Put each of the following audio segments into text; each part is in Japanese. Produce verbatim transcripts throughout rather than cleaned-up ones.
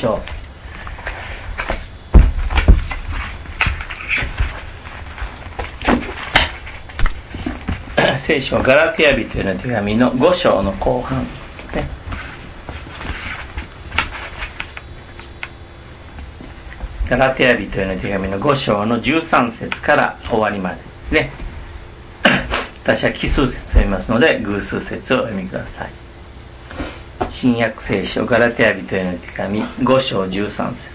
ょう。聖書はガラテヤ人への手紙のご章の後半ね。ガラテヤ人への手紙のご章のじゅうさん節から終わりまでですね。私は奇数節を読みますので偶数節をお読みください。新約聖書ガラテヤ人への手紙ご章じゅうさん節。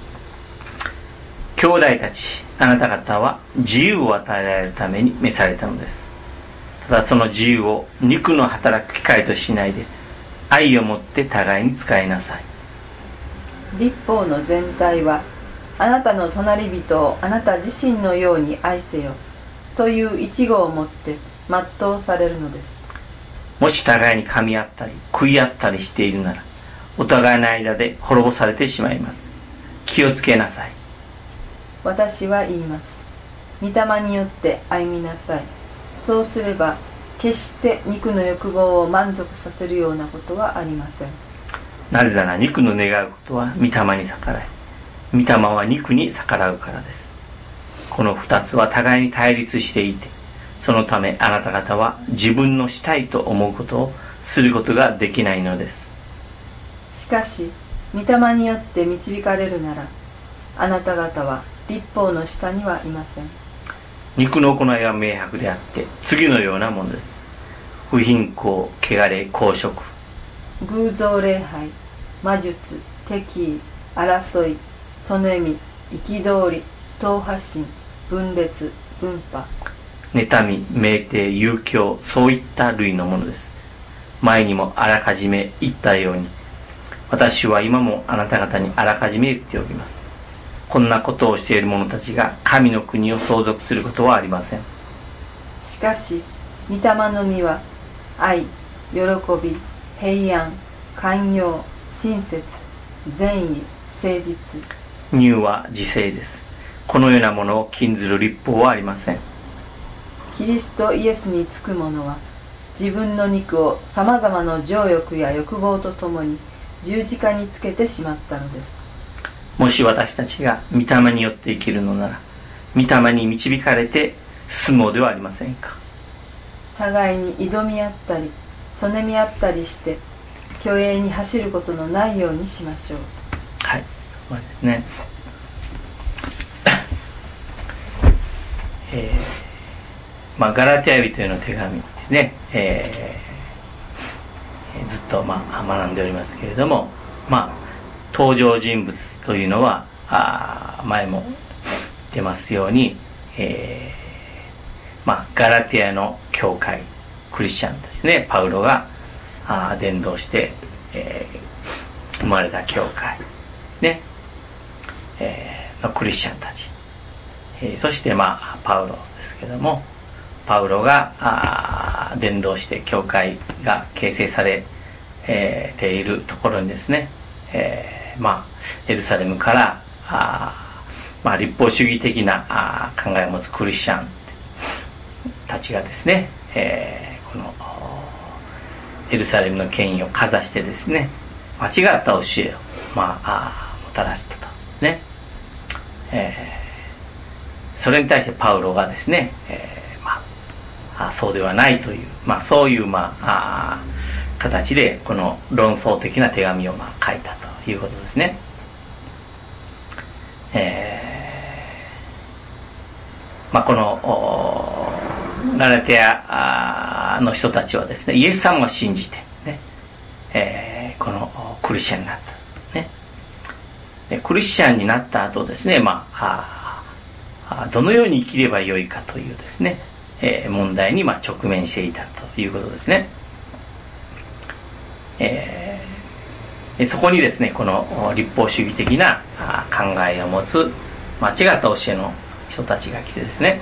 兄弟たち、あなた方は自由を与えられるために召されたのです。ただその自由を肉の働く機会としないで愛をもって互いに使いなさい。 律法の全体はあなたの隣人をあなた自身のように愛せよという一語をもって全うされるのです。 もし互いに噛み合ったり食い合ったりしているならお互いの間で滅ぼされてしまいます。気をつけなさい。 私は言います。御霊によって歩みなさい。そうすれば決して肉の欲望を満足させるようなことはありません。 なぜなら肉の願うことは御霊に逆らい、御霊は肉に逆らうからです。この二つは互いに対立していて、そのためあなた方は自分のしたいと思うことをすることができないのです。 しかし御霊によって導かれるならあなた方は律法の下にはいません。 肉の行いは明白であって次のようなものです。不貧困、汚れ、公職、 偶像礼拝、魔術、敵意、争い、そねみ、憤り、党派心、分裂、分派、 妬み、酩酊、遊興、そういった類のものです。前にもあらかじめ言ったように、私は今もあなた方にあらかじめ言っておきます。こんなことをしている者たちが神の国を相続することはありません。 しかし御霊の実は愛、喜び、平安、寛容、親切、善意、誠実。 乳は自制です。このようなものを禁ずる律法はありません。 キリストイエスにつく者は自分の肉をさまざまな情欲や欲望とともに十字架につけてしまったのです。 もし私たちが御霊によって生きるのなら、御霊に導かれて進もうではありませんか。 互いに挑み合ったりそねみ合ったりして虚栄に走ることのないようにしましょう。 はい、そうですね。えー、まあガラテヤ人への手紙ですね。えー、ずっとまあ学んでおりますけれども、まあ登場人物というのはあ前も言ってますように、えー、まあガラテヤの教会クリスチャンですね。パウロがあ伝道して、えー、生まれた教会ね、えー、のクリスチャンたち、えー、そしてまあパウロですけども、パウロがあ伝道して教会が形成され、えー、ているところにですね、えーまあ、エルサレムからあ、まあ、立法主義的なあ考えを持つクリスチャンたちがですね、えー、このエルサレムの権威をかざしてですね、間違った教えを、まあ、あもたらしたとね、えー、それに対してパウロがですね、えーまあ、あそうではないという、まあ、そういう、まあ、あ形でこの論争的な手紙を、まあ、書いたということですね。えーまあ、このガラテヤの人たちはですね、イエス様を信じて、ねえー、このクリスチャンになった、ね、でクリスチャンになった後ですね、まあ、あどのように生きればよいかというですね、えー、問題にまあ直面していたということですね。えー、でそこにですね、この立法主義的な考えを持つ間違った教えの人たちが来てですね、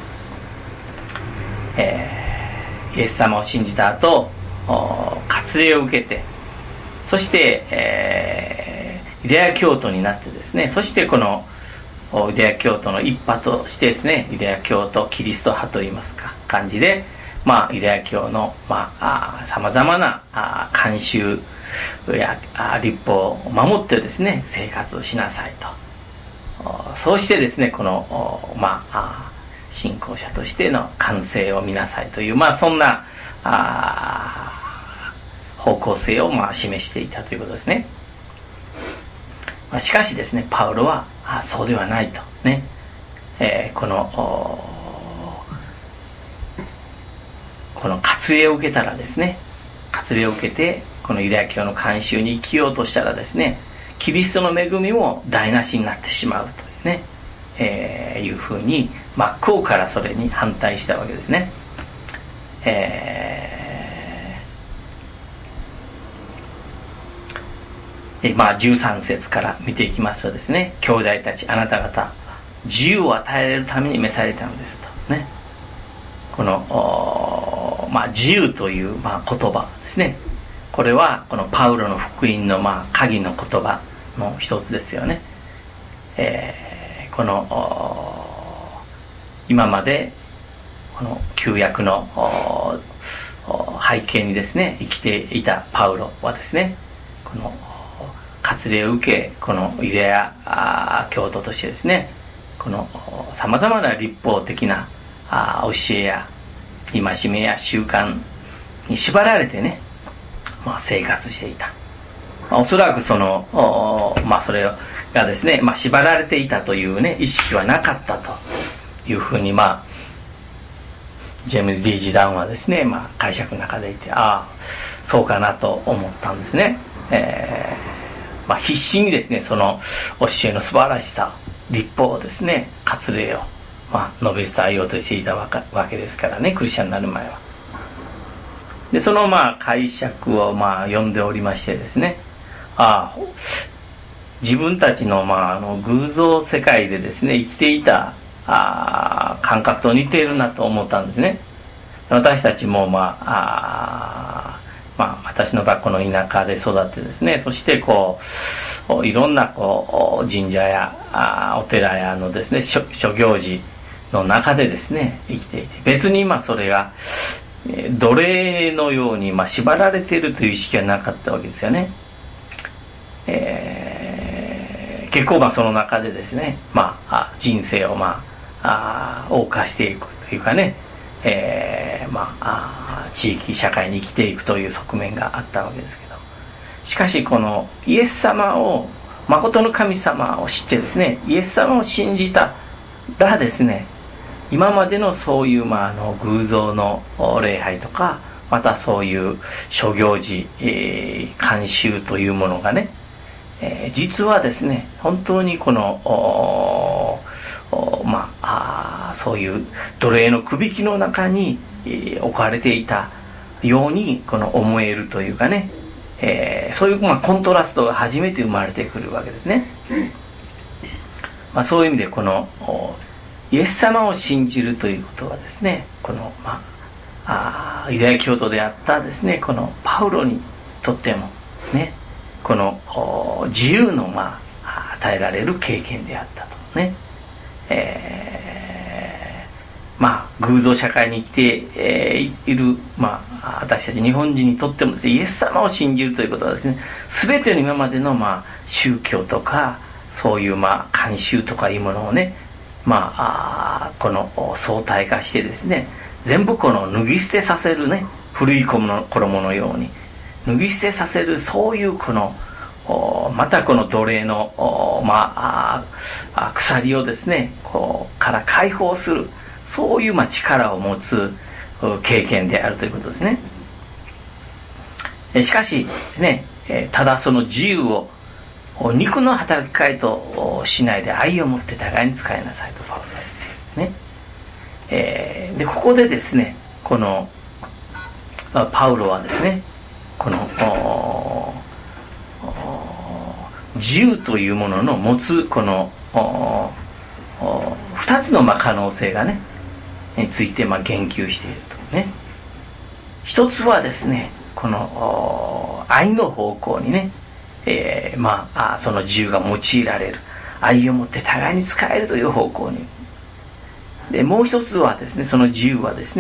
えー、イエス様を信じた後割礼を受けて、そして、えー、ユダヤ教徒になってですね、そしてこのユダヤ教徒の一派としてですね、ユダヤ教徒キリスト派といいますか感じで、 まあ、ユダヤ教のさまざまなあ慣習やあ律法を守ってですね生活をしなさいと。そうしてですねこの、まあ、信仰者としての完成を見なさいという、まあ、そんなあ方向性をまあ示していたということですね。まあ、しかしですねパウロはあそうではないとね、えー、このこの割礼を受けたらですね割礼を受けてこのユダヤ教の慣習に生きようとしたらですねキリストの恵みも台無しになってしまうというね、えー、いうふうに真っ向からそれに反対したわけですね。えー、でまあじゅうさん節から見ていきますとですね、兄弟たちあなた方自由を与えられるために召されたのですとね、この、まあ、自由という、まあ、言葉ですね。これはこのパウロの福音の、まあ、鍵の言葉の一つですよね。えー、この今までこの旧約の背景にですね生きていたパウロはですねこの割礼を受けこのユダヤ教徒としてですねこのさまざまな律法的な教えや戒めや習慣に縛られてね、まあ、生活していた。おそらくその、まあ、それがですね、まあ、縛られていたというね意識はなかったというふうに、まあ、ジェームズ・ディージ・ダウンはですね、まあ、解釈の中でいてああそうかなと思ったんですね。えーまあ、必死にですねその教えの素晴らしさ律法をですね割礼をまあ、述べ伝えようとしていたわけですからねクリスチャンになる前は。でそのまあ解釈をまあ読んでおりましてですねああ自分たちのまああの偶像世界でですね生きていたあ感覚と似ているなと思ったんですね。私たちもまああまあ私の学校の田舎で育ってですねそしてこういろんなこう神社やあお寺やのですね諸行事の中でですね生きていて別にまあそれが奴隷のようにまあ縛られているという意識はなかったわけですよね。えー、結構まあその中でですねまあ人生をまあ謳歌していくというかね、えー、まあ地域社会に生きていくという側面があったわけですけど、しかしこのイエス様を誠の神様を知ってですねイエス様を信じたらですね今までのそういう、まあ、あの偶像の礼拝とかまたそういう諸行事、えー、慣習というものがね、えー、実はですね本当にこのまあ、あそういう奴隷のくびきの中に、えー、置かれていたようにこの思えるというかね、えー、そういう、まあ、コントラストが初めて生まれてくるわけですね。まあ、そういう意味でこのイエス様を信じるということはですねこの、まあ、あユダヤ教徒であったですねこのパウロにとってもねこの自由の、まあ、与えられる経験であったとね、えー、まあ偶像社会に生きて、えー、いる、まあ、私たち日本人にとってもですねイエス様を信じるということはですね全ての今までの、まあ、宗教とかそういう、まあ、慣習とかいうものをねまあ、あこの相対化してですね全部この脱ぎ捨てさせるね古い衣のように脱ぎ捨てさせるそういうこのまたこの奴隷のまああ鎖をですねこうから解放するそういうまあ力を持つ経験であるということですね。しかしですねただその自由を肉の働きかいとしないで愛を持って互いに使いなさいとパウロは言っているね。えー、でここでですねこのパウロはですねこの自由というものの持つこのふたつのまあ可能性がねについてまあ言及しているとね。一つはですねこの愛の方向にねえー、まあその自由が用いられる愛を持って互いに使えるという方向にでもう一つはですねその自由はですね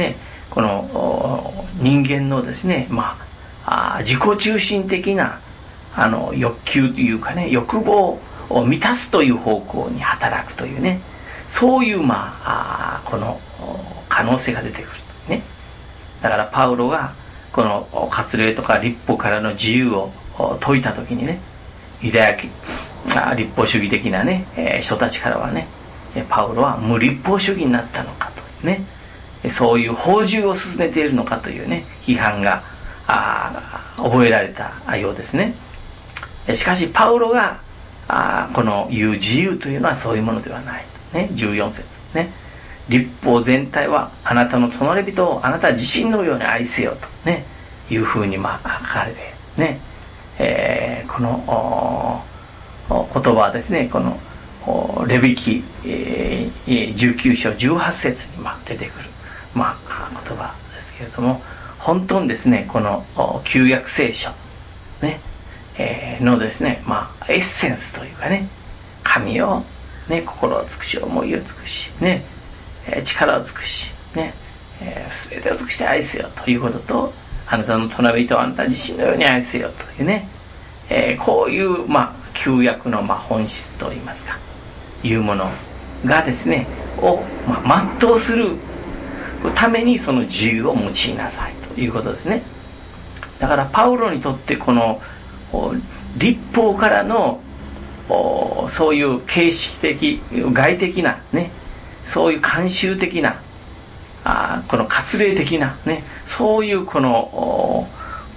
この人間のですね、まあ、あ自己中心的なあの欲求というかね、欲望を満たすという方向に働くというね、そういう、まあ、あこの可能性が出てくるとね。だからパウロがこの割礼とか律法からの自由を説いた時にね、ユダヤ律法主義的なね、えー、人たちからはね、パウロは無律法主義になったのかというね、そういう法獣を進めているのかというね、批判があ覚えられたようですね。しかしパウロがあこの言う自由というのはそういうものではない、ね、じゅうよん節ね、律法全体はあなたの隣人をあなた自身のように愛せよと、ね、いうふうにまあ書かれているね、えー、この言葉はですね、このレビ記、えー、じゅうきゅう章じゅうはち節にまあ出てくる、まあ、言葉ですけれども、本当にですね、この旧約聖書、ねえー、のですね、まあ、エッセンスというかね、神を、ね、心を尽くし、思いを尽くし、ねえー、力を尽くし、ねえー、全てを尽くして愛せよということと、あなたの隣人をあなた自身のように愛せよというね、えー、こういう、まあ、旧約の、まあ、本質といいますか、いうものがですねを、まあ、全うするためにその自由を用いなさいということですね。だからパウロにとってこの律法からのそういう形式的外的なね、そういう慣習的なあこの割礼的なね、そういうこの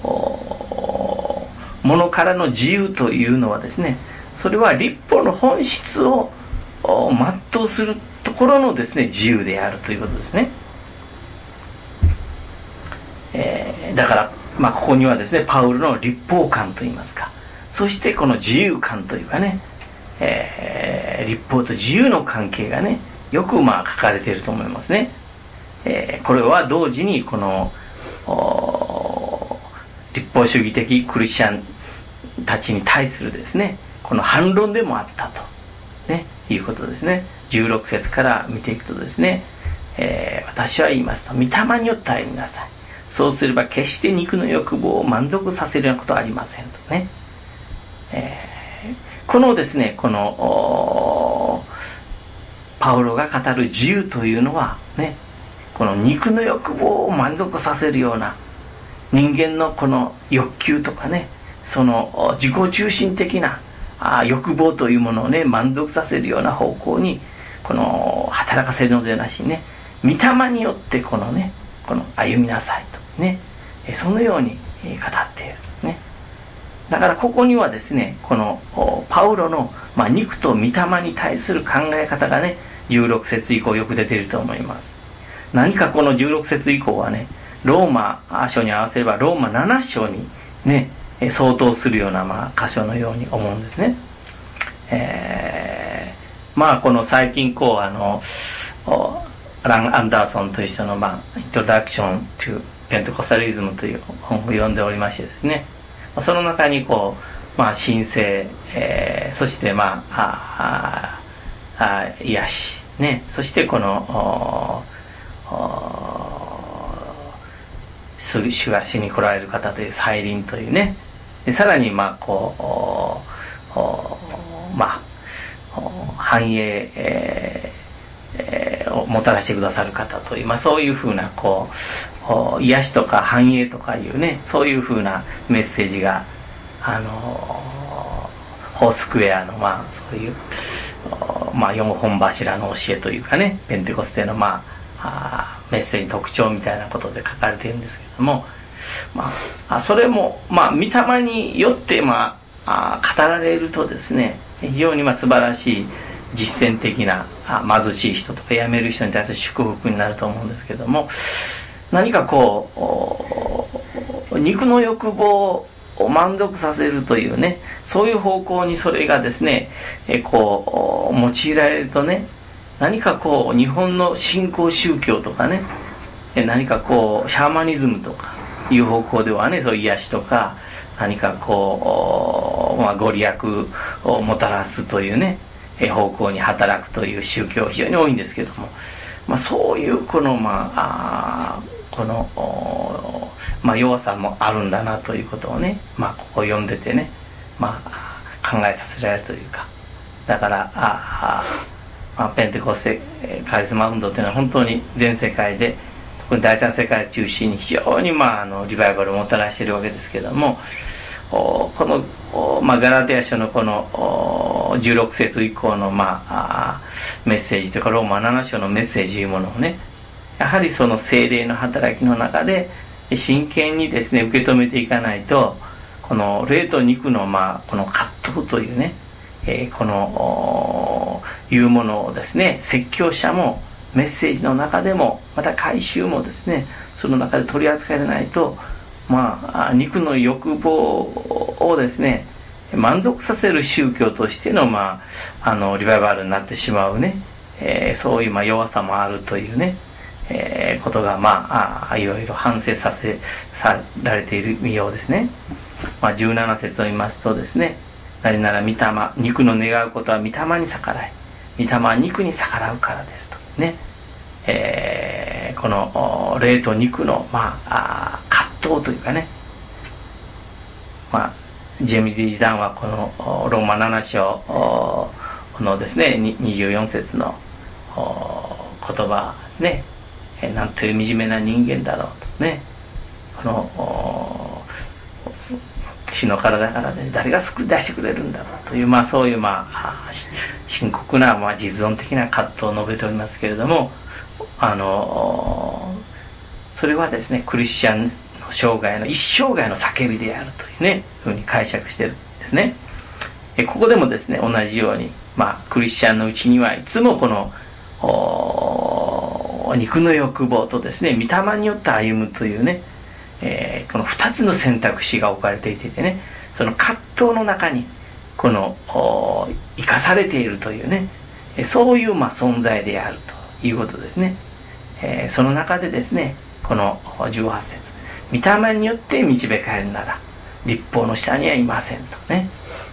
ものからの自由というのはですね、それは律法の本質を全うするところのですね自由であるということですね。えー、だから、まあ、ここにはですねパウロの律法観といいますか、そしてこの自由観というかね、えー、律法と自由の関係がねよくまあ書かれていると思いますね。えー、これは同時にこの律法主義的クリスチャンたちに対するですねこの反論でもあったと、ね、いうことですね。じゅうろく節から見ていくとですね、えー、私は言いますと、御霊によって歩みなさい。そうすれば決して肉の欲望を満足させるようなことはありませんとね、えー、このですねこのパウロが語る自由というのはね、この肉の欲望を満足させるような人間のこの欲求とかね、その自己中心的なあ欲望というものをね満足させるような方向にこの働かせるのではなしにね、御霊によってこのねこの歩みなさいとね、そのように語っているね。だからここにはですねこのパウロの、まあ、肉と御霊に対する考え方がねじゅうろく節以降よく出ていると思います。何かこのじゅうろく節以降はねローマ書に合わせればローマなな章にね相当するような、まあ、箇所のように思うんですね。えー、まあこの最近こうあのラン・アンダーソンという人の、まあ、Introduction to Pentecostalism という本を読んでおりましてですね、その中にこう、まあ、神聖、えー、そしてまあああ癒しね、そしてこの主が死に来られる方という再臨というね、でさらにまあこうまあ繁栄、えーえー、をもたらしてくださる方という、まあ、そういうふうなこう癒しとか繁栄とかいうね、そういうふうなメッセージがあのホースクエアのまあそういうまあ四本柱の教えというかね、ペンテコステのまあメッセージ特徴みたいなことで書かれているんですけれども、まあそれもまあ御霊によってまあ語られるとですね、非常にまあ素晴らしい実践的な貧しい人とか辞める人に対する祝福になると思うんですけども、何かこう肉の欲望を満足させるというね、そういう方向にそれがですねこう用いられるとね、何かこう日本の新興宗教とかね、何かこうシャーマニズムとかいう方向ではね、そういう癒しとか何かこう、まあ、ご利益をもたらすというね方向に働くという宗教非常に多いんですけども、まあ、そういうこの、まあ、 この、まあ、弱さもあるんだなということをね、まあ、ここを読んでてね、まあ、考えさせられるというか、だからあ、まあ、ペンテコステカリスマ運動というのは本当に全世界で、特に第三世界を中心に非常に、まあ、あのリバイバルをもたらしているわけですけれども、この、まあ、ガラテヤ書のこのじゅうろく節以降の、まあ、メッセージというかローマなな章のメッセージというものをね、やはりその聖霊の働きの中で真剣にですね受け止めていかないと、この霊と肉の、まあ、この葛藤というね、えー、このいうものをですね、説教者もメッセージの中でもまた回収もですね、その中で取り扱えないと、まあ、肉の欲望をですね満足させる宗教としての、まあ、あのリバイバルになってしまうね、えー、そういう、まあ、弱さもあるというね、えー、ことが、まあ、あいろいろ反省させさられているようですね。まあ、じゅうなな節を見ますとですね、なぜなら御霊、肉の願うことは御霊に逆らい、御霊は肉に逆らうからですとね、えー、この霊と肉の、まあ、あ葛藤というかね、まあ、ジェミディ・ジダンはこのローマなな章のですねにじゅうよん節の言葉ですね、なんという惨めな人間だろうとね、この死の体から、ね、誰が救い出してくれるんだろうという、まあ、そういう、まあ、深刻な、まあ、実存的な葛藤を述べておりますけれども、あのそれはですねクリスチャンの生涯の一生涯の叫びであるというねふうに解釈してるんですね。えここでもですね同じように、まあ、クリスチャンのうちにはいつもこの肉の欲望とですね御霊によって歩むというね、えー、このふたつの選択肢が置かれていてね、その葛藤の中にこの生かされているというね、そういう、まあ、存在であるということですね。えー、その中でですねこのじゅうはち節、御霊によって導かれるなら律法の下にはいませんとね、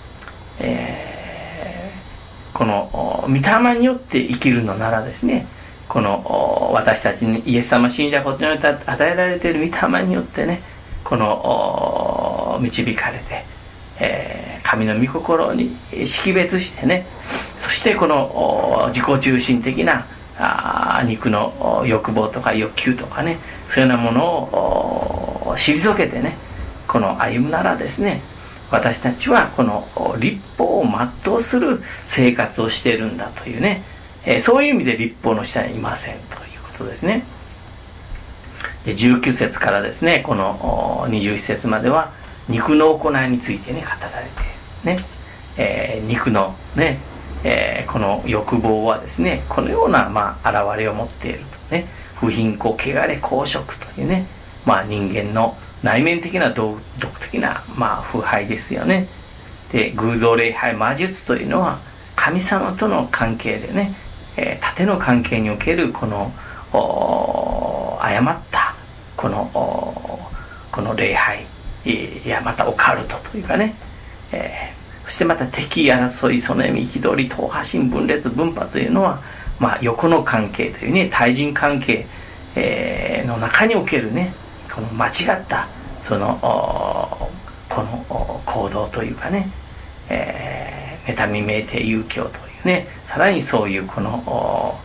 えー、この御霊によって生きるのならですね、この私たちにイエス様信者ことによって与えられている御霊によってね、この導かれて、えー、神の御心に識別してね、そしてこの自己中心的なあ肉の欲望とか欲求とかね、そういうようなものを退けてね、この歩むならですね、私たちはこの律法を全うする生活をしているんだというね、えー、そういう意味で律法の下にいませんということですね。でじゅうきゅう節からですねこのにじゅういち節までは肉の行いについてね語られてね、えー、肉のねえー、この欲望はですねこのような、まあ、現れを持っているとね、不貧困、汚れ、公職というね、まあ、人間の内面的な道徳的な、まあ、腐敗ですよね。で偶像礼拝、魔術というのは神様との関係でね、えー、縦の関係におけるこの誤ったこのこの礼拝、いやまたオカルトというかね、えーそしてまた敵争い、その意味、憤り、党派心、分裂、分派というのは、まあ、横の関係というね、対人関係、えー、の中におけるね、この間違ったそのこの行動というかね、えー、妬みめいて遊興というね、さらにそういうこの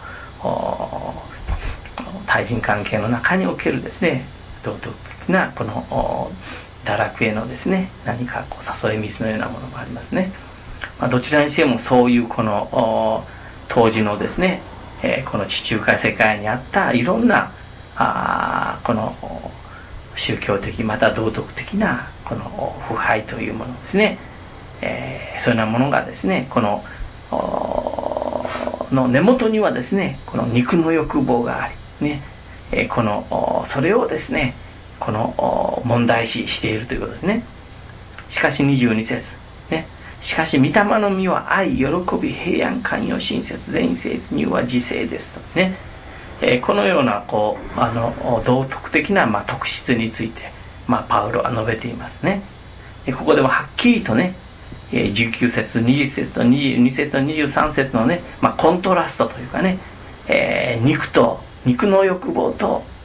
対人関係の中におけるですね、道徳的なこの堕落へのですね何かこう誘い水のようなものもありますね。まあ、どちらにしてもそういうこの当時のですね、えー、この地中海世界にあったいろんなあこの宗教的また道徳的なこの腐敗というものですね、えー、そういうようなものがですねこのの根元にはですねこの肉の欲望がありね、えー、このそれをですねこの問題視しているということですね。しかしにじゅうに節、ね、しかし御霊の実は愛、喜び、平安、寛容、親切、善意、誠実、柔和、自制ですとね、えー、このようなこうあの道徳的な、まあ、特質について、まあ、パウロは述べていますね。でここでもはっきりとね、えー、じゅうきゅう節、にじゅう節とにじゅうに節とにじゅうさん節のね、まあ、コントラストというかね、えー、肉と肉の欲望と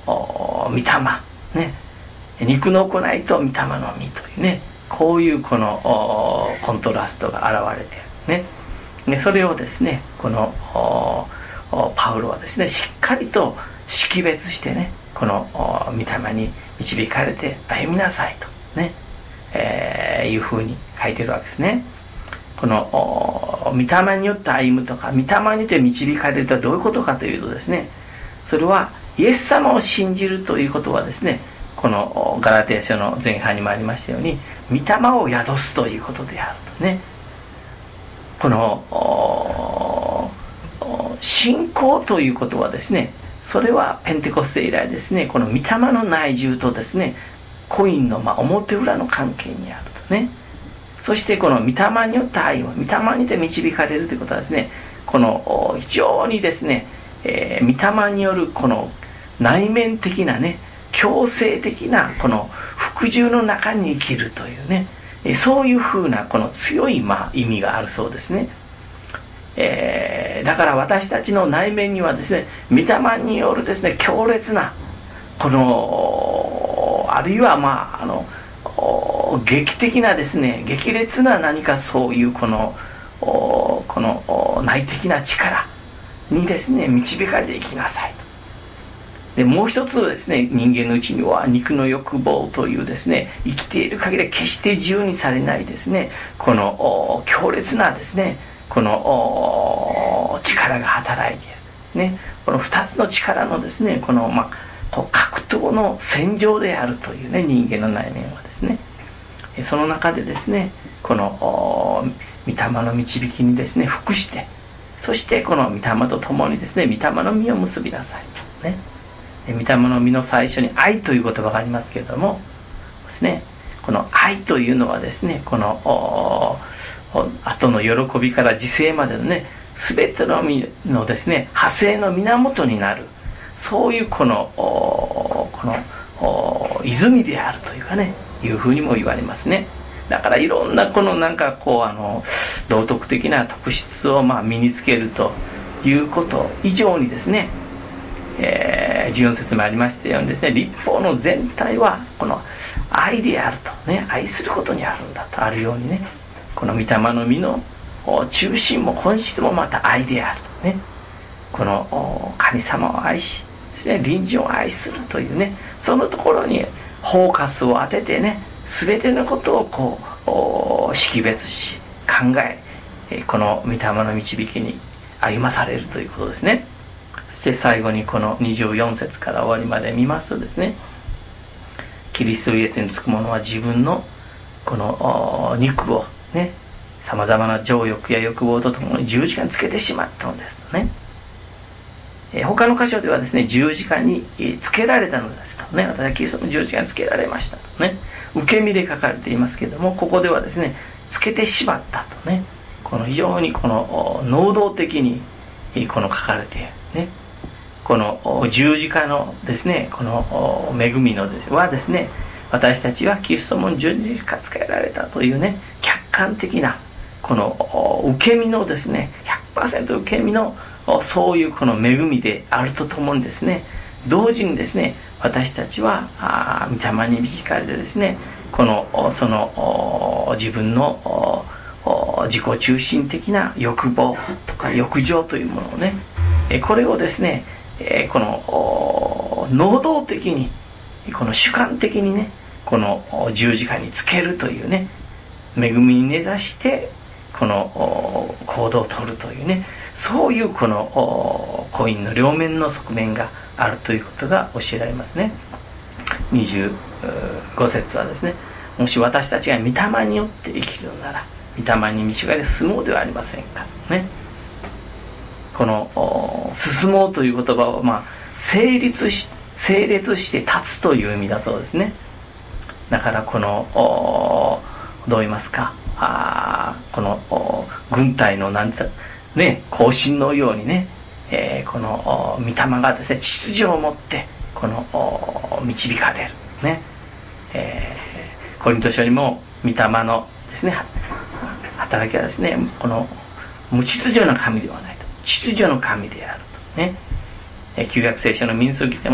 御霊ね、肉の行いと御霊の実というね、こういうこのコントラストが現れているね。でそれをですね、このパウロはですね、しっかりと識別してね、この御霊に導かれて歩みなさいとね、えー、いうふうに書いてるわけですね。この御霊によって歩むとか、御霊によって導かれるとはどういうことかというとですね、それはイエス様を信じるということはですね、このガラテヤ書の前半にもありましたように、御霊を宿すということであるとね。この信仰ということはですね、それはペンテコステ以来ですね、この御霊の内住とですね、コインのまあ表裏の関係にあるとね。そしてこの御霊によって歩む、御霊によって導かれるということはですね、この非常にですね、えー、御霊によるこの内面的なね、強制的なこの服従の中に生きるというね、そういうふうなこの強いまあ意味があるそうですね。えー、だから私たちの内面にはですね、御霊によるですね、強烈なこのあるいはまああの劇的なですね、激烈な何かそういうこのこの内的な力にですね、導かれていきなさいと。でもう一つですね、人間のうちには肉の欲望というですね、生きている限り決して自由にされないですね、この強烈なですね、この力が働いている、ね、この二つの力のですね、この、まあ、こう格闘の戦場であるというね、人間の内面はですね、その中でですね、この御霊の導きにですね服して、そしてこの御霊と共にですね、御霊の実を結びなさいとね。御霊の実の最初に愛という言葉がありますけれどもですね、この愛というのはですね、この後の喜びから自制までのね、全ての実のですね派生の源になる、そういうこのこの泉であるというかね、いうふうにも言われますね。だからいろんなこのなんかこうあの道徳的な特質をまあ身につけるということ以上にですね、えー、じゅうよん節もありましたようにですね、律法の全体はこの愛であるとね、愛することにあるんだとあるようにね、この御霊の実の中心も本質もまた愛であるとね、この神様を愛しですね、隣人を愛するというね、そのところにフォーカスを当ててね、全てのことをこう識別し考え、この御霊の導きに歩まされるということですね。そして最後にこのにじゅうよん節から終わりまで見ますとですね、キリストイエスにつく者は自分のこの肉をね、さまざまな情欲や欲望とともに十字架につけてしまったのですとね。え他の箇所ではですね、十字架につけられたのですとね、私はキリストの十字架につけられましたとね、受け身で書かれていますけれども、ここではですね、つけてしまったとね、この非常にこの能動的にこの書かれているね、この十字架のですね、この恵みのですはですね、私たちはキリストも十字架つけられたというね、客観的なこの受け身のですね ひゃくパーセント 受け身のそういうこの恵みであるとともにですね、同時にですね、私たちは御霊に導かれてですね、このその自分の自己中心的な欲望とか欲情というものをね、これをですね、この能動的にこの主観的にね、この十字架につけるというね、恵みに根ざしてこの行動をとるというね、そういうこのコインの両面の側面があるということが教えられますね。にじゅうご節はですね、もし私たちが御霊によって生きるなら御霊に導かれ進もうではありませんかとね。この進もうという言葉を、まあ、成立し整列して立つという意味だそうですね。だからこのどう言いますか、あこの軍隊のなんてね、行進のようにね、えー、この御霊がですね、秩序を持ってこの導かれるね、えー、コリント書にも御霊のですね働きはですね、この無秩序な神ではないと、秩序の神であるとね。旧約聖書の民数記でも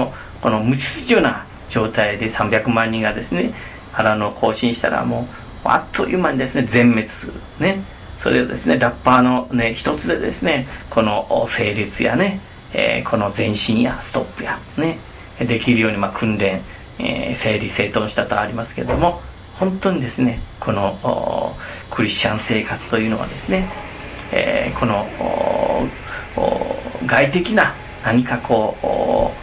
この無秩序な状態でさんびゃくまんにんがですね腹の行進したら、もうあっという間にですね全滅するね。それをですねラッパーのね一つでですね、この整列やね、えー、この前進やストップやねできるようにまあ訓練、えー、整理整頓したとありますけれども、本当にですねこのクリスチャン生活というのはですね、えー、この外的な何かこ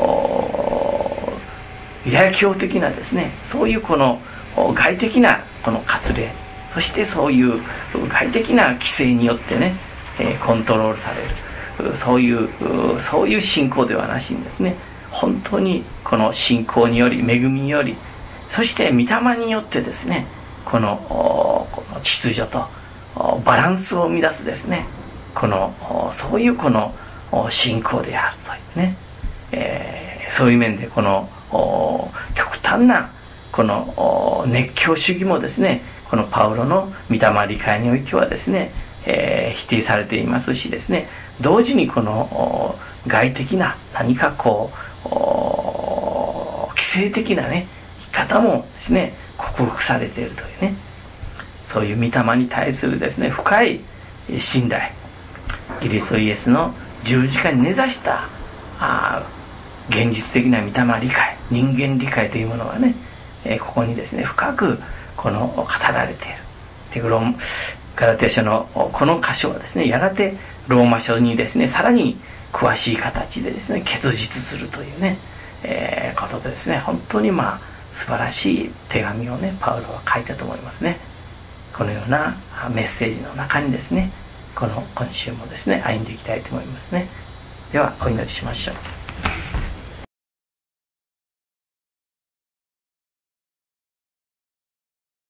うユダヤ教的なですね、そういうこの外的なこの割礼、そしてそういう外的な規制によってね、えー、コントロールされる、そういうそういう信仰ではなしにですね、本当にこの信仰により、恵みにより、そして御霊によってですね、このこの秩序とバランスを生み出すですね、このそういうこの信仰であるというね、えー、そういう面でこの極端なこの熱狂主義もですね、このパウロの御霊理解においてはですね、えー、否定されていますしですね、同時にこの外的な何かこう規制的なね生き方もですね克服されているというね、そういう御霊に対するですね深い信頼、キリストイエスの十字架に根ざしたあ現実的な御霊理解、人間理解というものがね、えー、ここにですね深くこの語られている。でローガラテヤ書のこの箇所はですね、やがてローマ書にですねさらに詳しい形でですね結実するというね、えー、ことでですね、本当にまあ素晴らしい手紙をねパウロは書いたと思いますね。このようなメッセージの中にですね、この今週もですね歩んでいきたいと思いますね。ではお祈りしましょう。